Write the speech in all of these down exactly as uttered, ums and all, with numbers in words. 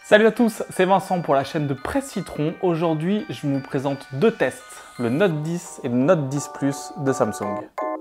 Salut à tous, c'est Vincent pour la chaîne de Presse Citron. Aujourd'hui, je vous présente deux tests, le Note dix et le Note dix Plus de Samsung.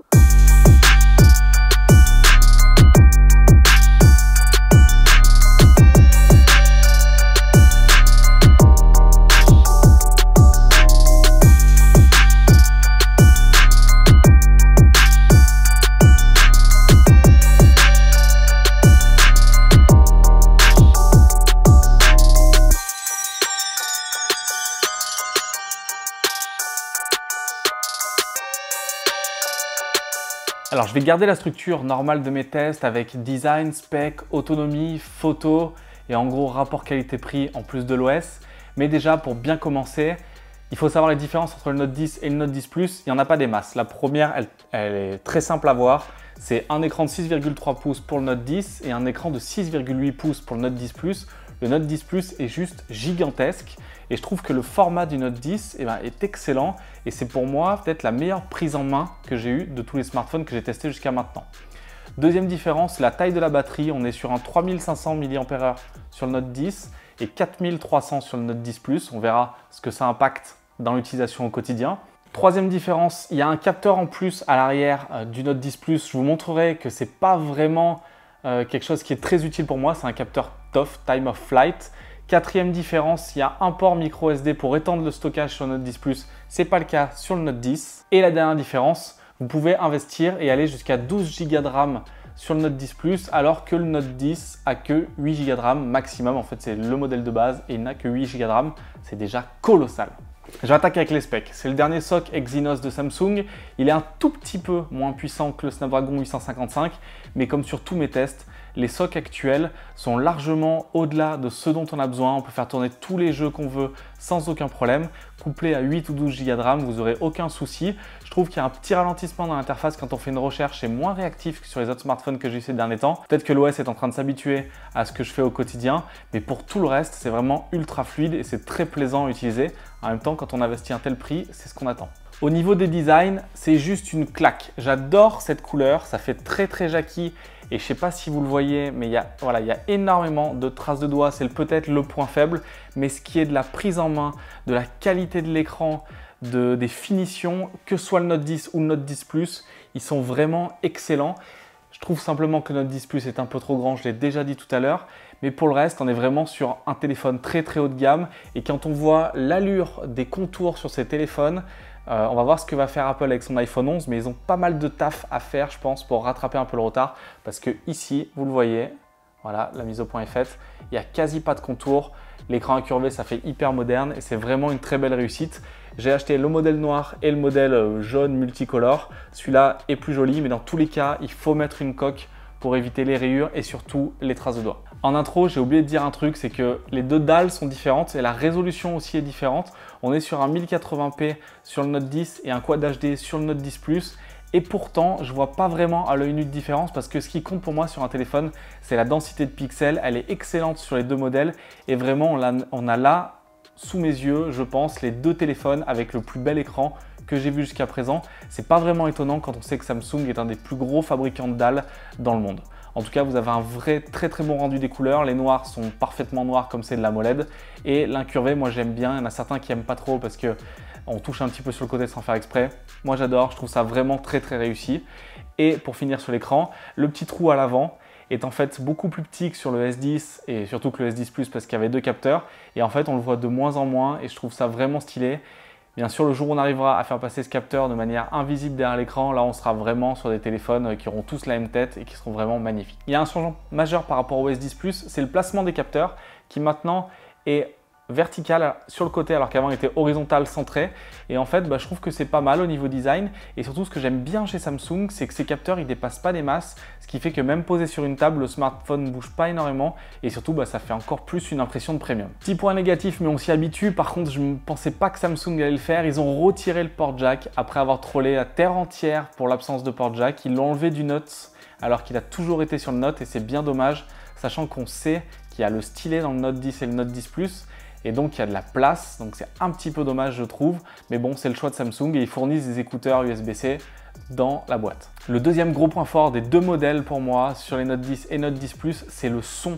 Alors je vais garder la structure normale de mes tests avec design, spec, autonomie, photo et en gros rapport qualité-prix en plus de l'O S. Mais déjà pour bien commencer, il faut savoir les différences entre le Note dix et le Note dix Plus. Il n'y en a pas des masses. La première, elle, elle est très simple à voir. C'est un écran de six virgule trois pouces pour le Note dix et un écran de six virgule huit pouces pour le Note dix Plus. Le Note dix Plus est juste gigantesque et je trouve que le format du Note dix eh ben, est excellent et c'est pour moi peut-être la meilleure prise en main que j'ai eue de tous les smartphones que j'ai testés jusqu'à maintenant. Deuxième différence, la taille de la batterie. On est sur un trois mille cinq cents milliampères heure sur le Note dix et quatre mille trois cents sur le Note dix Plus. On verra ce que ça impacte dans l'utilisation au quotidien. Troisième différence, il y a un capteur en plus à l'arrière euh, du Note dix Plus. Je vous montrerai que ce n'est pas vraiment euh, quelque chose qui est très utile pour moi. C'est un capteur T O F, Time of Flight. Quatrième différence, il y a un port micro S D pour étendre le stockage sur le Note dix Plus. Ce n'est pas le cas sur le Note dix. Et la dernière différence, vous pouvez investir et aller jusqu'à douze giga de RAM sur le Note dix Plus alors que le Note dix a que huit giga de RAM maximum. En fait, c'est le modèle de base et il n'a que huit giga de RAM. C'est déjà colossal. Je vais attaquer avec les specs. C'est le dernier S O C Exynos de Samsung. Il est un tout petit peu moins puissant que le Snapdragon huit cent cinquante-cinq, mais comme sur tous mes tests, les S O C actuels sont largement au-delà de ce dont on a besoin. On peut faire tourner tous les jeux qu'on veut sans aucun problème. Couplé à huit ou douze giga de RAM, vous n'aurez aucun souci. Je trouve qu'il y a un petit ralentissement dans l'interface quand on fait une recherche. C'est moins réactif que sur les autres smartphones que j'ai eu ces derniers temps. Peut-être que l'O S est en train de s'habituer à ce que je fais au quotidien, mais pour tout le reste, c'est vraiment ultra fluide et c'est très plaisant à utiliser. En même temps, quand on investit un tel prix, c'est ce qu'on attend. Au niveau des designs, c'est juste une claque. J'adore cette couleur, ça fait très très Jackie et je ne sais pas si vous le voyez, mais il y a, voilà, il y a énormément de traces de doigts. C'est peut-être le point faible, mais ce qui est de la prise en main, de la qualité de l'écran, de, des finitions, que ce soit le Note dix ou le Note dix Plus, ils sont vraiment excellents. Je trouve simplement que le Note dix Plus est un peu trop grand, je l'ai déjà dit tout à l'heure. Mais pour le reste, on est vraiment sur un téléphone très très haut de gamme. Et quand on voit l'allure des contours sur ces téléphones, euh, on va voir ce que va faire Apple avec son iPhone onze. Mais ils ont pas mal de taf à faire, je pense, pour rattraper un peu le retard. Parce que ici, vous le voyez, voilà, la mise au point est faite. Il n'y a quasi pas de contours. L'écran incurvé, ça fait hyper moderne et c'est vraiment une très belle réussite. J'ai acheté le modèle noir et le modèle jaune multicolore. Celui-là est plus joli, mais dans tous les cas, il faut mettre une coque pour éviter les rayures et surtout les traces de doigts. En intro, j'ai oublié de dire un truc, c'est que les deux dalles sont différentes et la résolution aussi est différente. On est sur un mille quatre-vingts p sur le Note dix et un Quad H D sur le Note dix Plus. Et pourtant, je ne vois pas vraiment à l'œil nu de différence parce que ce qui compte pour moi sur un téléphone, c'est la densité de pixels. Elle est excellente sur les deux modèles et vraiment, on a, on a là, sous mes yeux, je pense, les deux téléphones avec le plus bel écran que j'ai vu jusqu'à présent. C'est pas vraiment étonnant quand on sait que Samsung est un des plus gros fabricants de dalles dans le monde. En tout cas, vous avez un vrai très très bon rendu des couleurs. Les noirs sont parfaitement noirs comme c'est de l'AMOLED. Et l'incurvé, moi j'aime bien. Il y en a certains qui n'aiment pas trop parce que on touche un petit peu sur le côté sans faire exprès. Moi j'adore, je trouve ça vraiment très très réussi. Et pour finir sur l'écran, le petit trou à l'avant est en fait beaucoup plus petit que sur le S dix et surtout que le S dix Plus parce qu'il y avait deux capteurs. Et en fait, on le voit de moins en moins et je trouve ça vraiment stylé. Bien sûr, le jour où on arrivera à faire passer ce capteur de manière invisible derrière l'écran, là on sera vraiment sur des téléphones qui auront tous la même tête et qui seront vraiment magnifiques. Il y a un changement majeur par rapport au S dix Plus, c'est le placement des capteurs qui maintenant est vertical sur le côté alors qu'avant il était horizontal centré et en fait bah, je trouve que c'est pas mal au niveau design et surtout ce que j'aime bien chez Samsung c'est que ces capteurs ils dépassent pas des masses, ce qui fait que même posé sur une table le smartphone ne bouge pas énormément et surtout bah, ça fait encore plus une impression de premium. Petit point négatif mais on s'y habitue, par contre je ne pensais pas que Samsung allait le faire, ils ont retiré le port jack après avoir trollé la terre entière pour l'absence de port jack, ils l'ont enlevé du Note alors qu'il a toujours été sur le Note et c'est bien dommage sachant qu'on sait qu'il y a le stylet dans le Note dix et le Note dix Plus. Et donc il y a de la place, donc c'est un petit peu dommage je trouve, mais bon c'est le choix de Samsung et ils fournissent des écouteurs U S B C dans la boîte. Le deuxième gros point fort des deux modèles pour moi sur les Note dix et Note dix Plus, c'est le son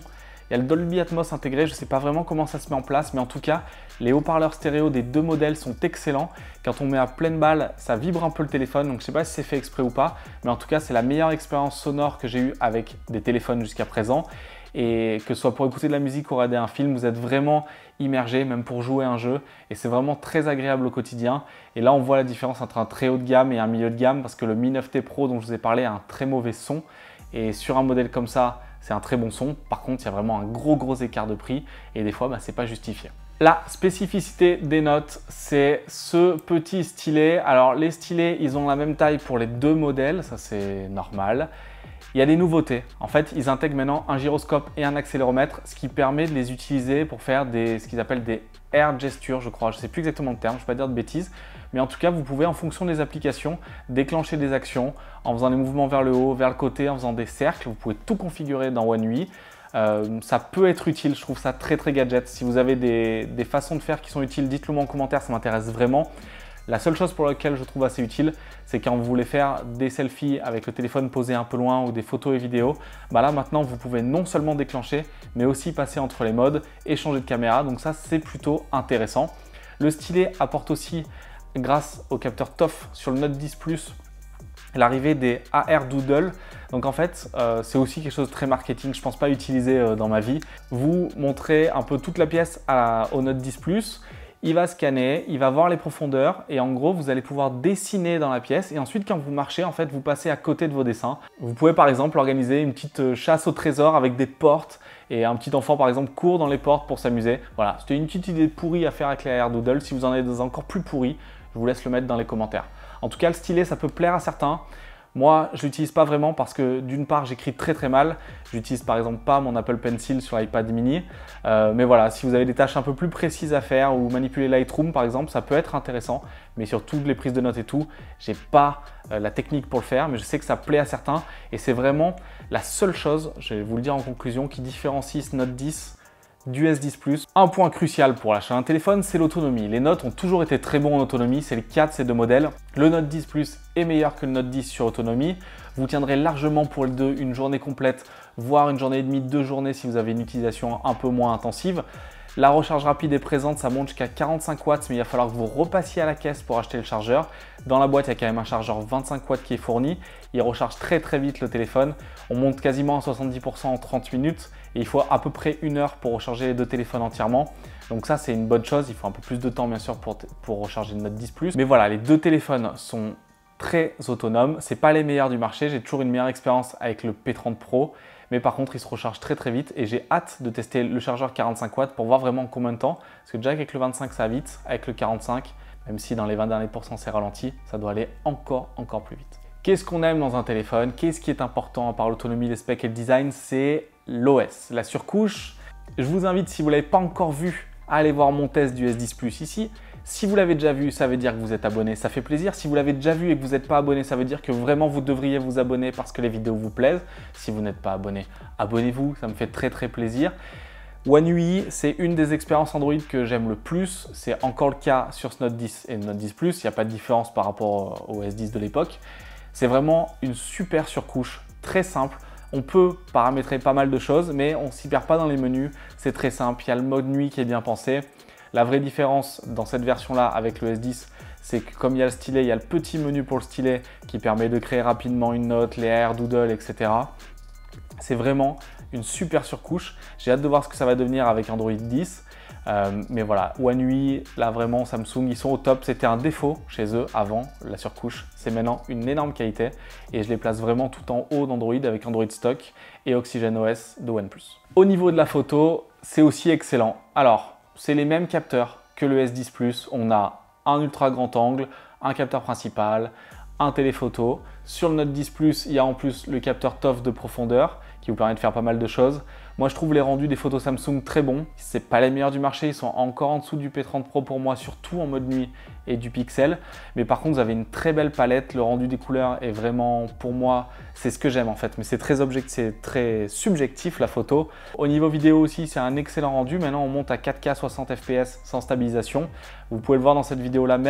Il y a le Dolby Atmos intégré, je ne sais pas vraiment comment ça se met en place, mais en tout cas, les haut-parleurs stéréo des deux modèles sont excellents. Quand on met à pleine balle, ça vibre un peu le téléphone, donc je ne sais pas si c'est fait exprès ou pas, mais en tout cas, c'est la meilleure expérience sonore que j'ai eue avec des téléphones jusqu'à présent. Et que ce soit pour écouter de la musique ou regarder un film, vous êtes vraiment immergé, même pour jouer un jeu. Et c'est vraiment très agréable au quotidien. Et là, on voit la différence entre un très haut de gamme et un milieu de gamme, parce que le Mi neuf T Pro dont je vous ai parlé a un très mauvais son. Et sur un modèle comme ça, c'est un très bon son. Par contre, il y a vraiment un gros gros écart de prix. Et des fois, bah, c'est pas justifié. La spécificité des notes, c'est ce petit stylet. Alors, les stylets, ils ont la même taille pour les deux modèles. Ça, c'est normal. Il y a des nouveautés. En fait, ils intègrent maintenant un gyroscope et un accéléromètre, ce qui permet de les utiliser pour faire des, ce qu'ils appellent des air gestures, je crois. Je ne sais plus exactement le terme, je ne vais pas dire de bêtises. Mais en tout cas, vous pouvez, en fonction des applications, déclencher des actions en faisant des mouvements vers le haut, vers le côté, en faisant des cercles. Vous pouvez tout configurer dans One U I. Euh, ça peut être utile, je trouve ça très très gadget. Si vous avez des, des façons de faire qui sont utiles, dites-le moi en commentaire, ça m'intéresse vraiment. La seule chose pour laquelle je trouve assez utile, c'est quand vous voulez faire des selfies avec le téléphone posé un peu loin ou des photos et vidéos, bah là maintenant vous pouvez non seulement déclencher, mais aussi passer entre les modes et changer de caméra. Donc ça, c'est plutôt intéressant. Le stylet apporte aussi, grâce au capteur T O F sur le Note dix Plus, l'arrivée des A R Doodle. Donc en fait, euh, c'est aussi quelque chose de très marketing, je ne pense pas utiliser euh, dans ma vie. Vous montrez un peu toute la pièce à, au Note dix Plus. Il va scanner, il va voir les profondeurs et en gros, vous allez pouvoir dessiner dans la pièce et ensuite, quand vous marchez, en fait, vous passez à côté de vos dessins. Vous pouvez par exemple organiser une petite chasse au trésor avec des portes et un petit enfant, par exemple, court dans les portes pour s'amuser. Voilà, c'était une petite idée pourrie à faire avec les A R Doodle. Si vous en avez des encore plus pourris, je vous laisse le mettre dans les commentaires. En tout cas, le stylet, ça peut plaire à certains. Moi, je ne l'utilise pas vraiment parce que d'une part, j'écris très très mal. J'utilise par exemple pas mon Apple Pencil sur l'iPad mini. Euh, mais voilà, si vous avez des tâches un peu plus précises à faire ou manipuler Lightroom par exemple, ça peut être intéressant. Mais sur toutes les prises de notes et tout, j'ai pas euh, la technique pour le faire, mais je sais que ça plaît à certains. Et c'est vraiment la seule chose, je vais vous le dire en conclusion, qui différencie ce Note dix du S dix Plus. Un point crucial pour l'achat d'un téléphone, c'est l'autonomie. Les Notes ont toujours été très bons en autonomie, c'est le cas de ces deux modèles. Le Note dix Plus est meilleur que le Note dix sur autonomie. Vous tiendrez largement pour les deux une journée complète, voire une journée et demie, deux journées si vous avez une utilisation un peu moins intensive. La recharge rapide est présente, ça monte jusqu'à quarante-cinq watts, mais il va falloir que vous repassiez à la caisse pour acheter le chargeur. Dans la boîte, il y a quand même un chargeur vingt-cinq watts qui est fourni. Il recharge très très vite le téléphone. On monte quasiment à soixante-dix pour cent en trente minutes et il faut à peu près une heure pour recharger les deux téléphones entièrement. Donc ça, c'est une bonne chose. Il faut un peu plus de temps bien sûr pour, pour recharger le Note dix Plus. Mais voilà, les deux téléphones sont très autonomes. Ce n'est pas les meilleurs du marché. J'ai toujours une meilleure expérience avec le P trente Pro. Mais par contre, il se recharge très très vite et j'ai hâte de tester le chargeur quarante-cinq watts pour voir vraiment combien de temps. Parce que déjà avec le vingt-cinq, ça va vite. Avec le quarante-cinq, même si dans les vingt derniers pourcents c'est ralenti, ça doit aller encore, encore plus vite. Qu'est-ce qu'on aime dans un téléphone? Qu'est-ce qui est important à part l'autonomie, les specs et le design? C'est l'O S, la surcouche. Je vous invite, si vous ne l'avez pas encore vu, à aller voir mon test du S dix Plus ici. Si vous l'avez déjà vu, ça veut dire que vous êtes abonné, ça fait plaisir. Si vous l'avez déjà vu et que vous n'êtes pas abonné, ça veut dire que vraiment vous devriez vous abonner parce que les vidéos vous plaisent. Si vous n'êtes pas abonné, abonnez-vous, ça me fait très très plaisir. One U I, c'est une des expériences Android que j'aime le plus. C'est encore le cas sur ce Note dix et le Note dix Plus. Il n'y a pas de différence par rapport au S dix de l'époque. C'est vraiment une super surcouche, très simple. On peut paramétrer pas mal de choses, mais on ne s'y perd pas dans les menus. C'est très simple, il y a le mode nuit qui est bien pensé. La vraie différence dans cette version-là avec le S dix, c'est que comme il y a le stylet, il y a le petit menu pour le stylet qui permet de créer rapidement une note, les A R Doodle, et cetera. C'est vraiment une super surcouche. J'ai hâte de voir ce que ça va devenir avec Android dix. Euh, mais voilà, One U I, là vraiment Samsung, ils sont au top. C'était un défaut chez eux avant, la surcouche. C'est maintenant une énorme qualité et je les place vraiment tout en haut d'Android avec Android Stock et OxygenOS de OnePlus. Au niveau de la photo, c'est aussi excellent. Alors, c'est les mêmes capteurs que le S dix Plus. On a un ultra grand angle, un capteur principal, un téléphoto. Sur le Note dix Plus, il y a en plus le capteur T O F de profondeur qui vous permet de faire pas mal de choses. Moi, je trouve les rendus des photos Samsung très bons. Ce n'est pas les meilleurs du marché, ils sont encore en dessous du P trente Pro pour moi, surtout en mode nuit et du Pixel. Mais par contre, vous avez une très belle palette. Le rendu des couleurs est vraiment, pour moi, c'est ce que j'aime en fait. Mais c'est très, c'est très subjectif la photo. Au niveau vidéo aussi, c'est un excellent rendu. Maintenant, on monte à quatre K soixante F P S sans stabilisation. Vous pouvez le voir dans cette vidéo-là même.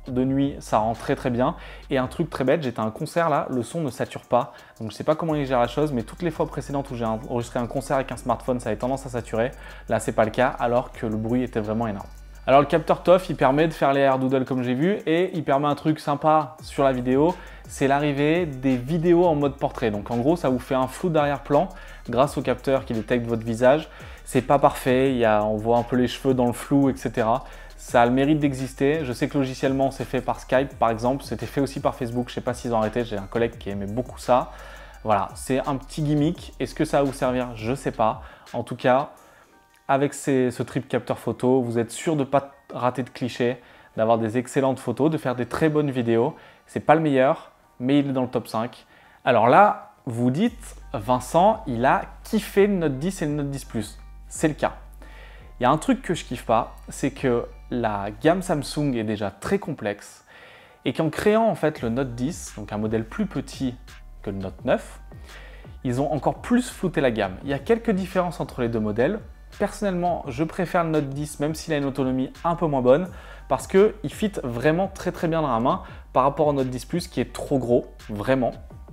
de nuit, ça rend très très bien. Et un truc très bête, j'étais à un concert là, le son ne sature pas. Donc je sais pas comment il gère la chose, mais toutes les fois précédentes où j'ai enregistré un concert avec un smartphone, ça avait tendance à saturer. Là, c'est pas le cas, alors que le bruit était vraiment énorme. Alors le capteur T O F, il permet de faire les air doodle comme j'ai vu, et il permet un truc sympa sur la vidéo, c'est l'arrivée des vidéos en mode portrait. Donc en gros, ça vous fait un flou d'arrière-plan grâce au capteur qui détecte votre visage. C'est pas parfait, il y a, on voit un peu les cheveux dans le flou, et cetera. Ça a le mérite d'exister. Je sais que logiciellement, c'est fait par Skype, par exemple. C'était fait aussi par Facebook. Je sais pas s'ils ont arrêté. J'ai un collègue qui aimait beaucoup ça. Voilà, c'est un petit gimmick. Est-ce que ça va vous servir? Je sais pas. En tout cas, avec ces, ce trip capteur photo, vous êtes sûr de ne pas rater de clichés, d'avoir des excellentes photos, de faire des très bonnes vidéos. C'est pas le meilleur, mais il est dans le top cinq. Alors là, vous dites, Vincent, il a kiffé le Note dix et le Note dix Plus. C'est le cas. Il y a un truc que je kiffe pas, c'est que la gamme Samsung est déjà très complexe et qu'en créant en fait le Note dix, donc un modèle plus petit que le Note neuf, ils ont encore plus flouté la gamme. Il y a quelques différences entre les deux modèles. Personnellement, je préfère le Note dix même s'il a une autonomie un peu moins bonne parce qu'il fit vraiment très très bien dans la main par rapport au Note dix Plus qui est trop gros, vraiment.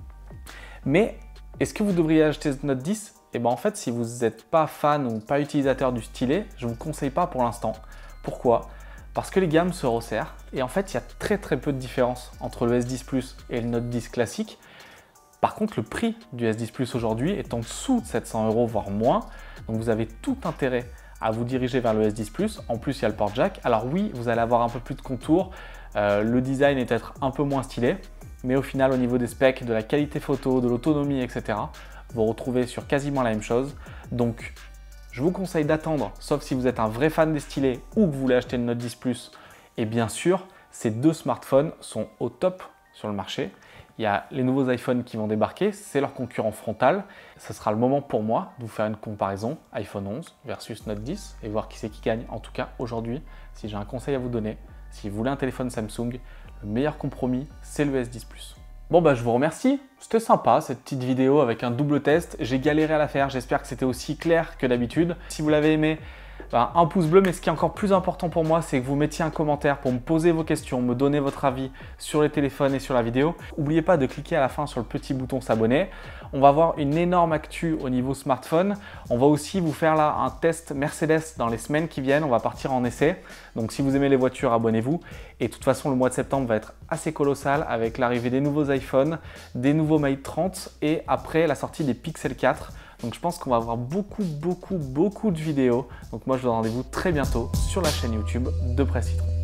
Mais est-ce que vous devriez acheter ce Note dix? Et bien en fait, si vous n'êtes pas fan ou pas utilisateur du stylet, je ne vous conseille pas pour l'instant. Pourquoi? Parce que les gammes se resserrent et en fait, il y a très très peu de différence entre le S dix Plus et le Note dix classique. Par contre, le prix du S dix Plus aujourd'hui est en dessous de sept cents euros, voire moins. Donc vous avez tout intérêt à vous diriger vers le S dix Plus. En plus, il y a le port jack. Alors oui, vous allez avoir un peu plus de contours. Euh, le design est peut-être un peu moins stylé. Mais au final, au niveau des specs, de la qualité photo, de l'autonomie, et cetera, vous retrouvez sur quasiment la même chose. Donc, je vous conseille d'attendre, sauf si vous êtes un vrai fan des stylés ou que vous voulez acheter le Note dix Plus. Et bien sûr, ces deux smartphones sont au top sur le marché. Il y a les nouveaux iPhones qui vont débarquer, c'est leur concurrent frontal. Ce sera le moment pour moi de vous faire une comparaison iPhone onze versus Note dix et voir qui c'est qui gagne. En tout cas, aujourd'hui, si j'ai un conseil à vous donner, si vous voulez un téléphone Samsung, le meilleur compromis, c'est le S dix Plus. Bon bah je vous remercie, c'était sympa cette petite vidéo avec un double test, j'ai galéré à la faire, j'espère que c'était aussi clair que d'habitude. Si vous l'avez aimé, ben, un pouce bleu, mais ce qui est encore plus important pour moi, c'est que vous mettiez un commentaire pour me poser vos questions, me donner votre avis sur les téléphones et sur la vidéo. N'oubliez pas de cliquer à la fin sur le petit bouton s'abonner. On va voir une énorme actu au niveau smartphone. On va aussi vous faire là un test Mercedes dans les semaines qui viennent. On va partir en essai. Donc si vous aimez les voitures, abonnez-vous. Et de toute façon, le mois de septembre va être assez colossal avec l'arrivée des nouveaux iPhones, des nouveaux Mate trente et après la sortie des Pixel quatre. Donc je pense qu'on va avoir beaucoup, beaucoup, beaucoup de vidéos. Donc moi, je vous donne rendez-vous très bientôt sur la chaîne YouTube de Presse Citron.